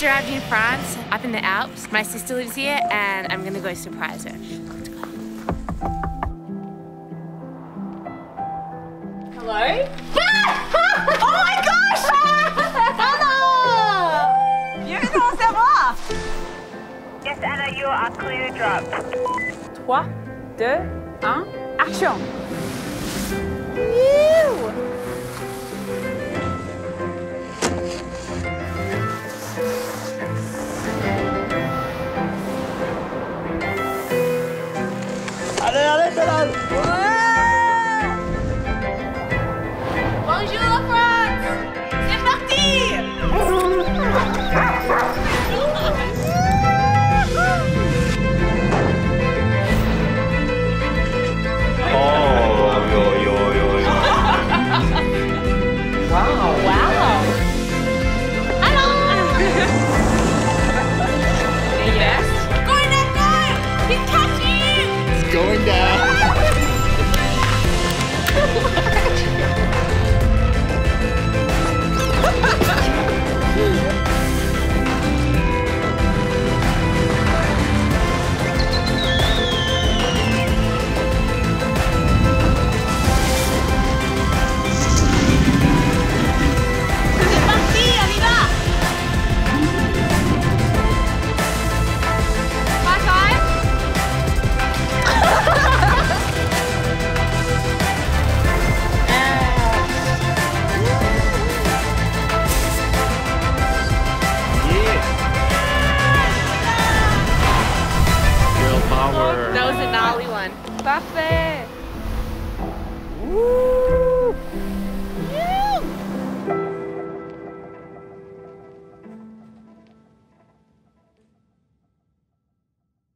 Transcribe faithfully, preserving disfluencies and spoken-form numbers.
just arrived in France, up in the Alps. My sister lives here and I'm gonna go surprise her. Hello? Oh my gosh! Anna! Yo, comment ça va? Yes, Anna, you are clear to drop. trois, deux, un, action! Allez, allez, pédale! Bonjour France! C'est parti! Oh, yo, yo, yo, yo. Wow! Wow! Hello! Yes? Going down, going! He's catching! It's going down.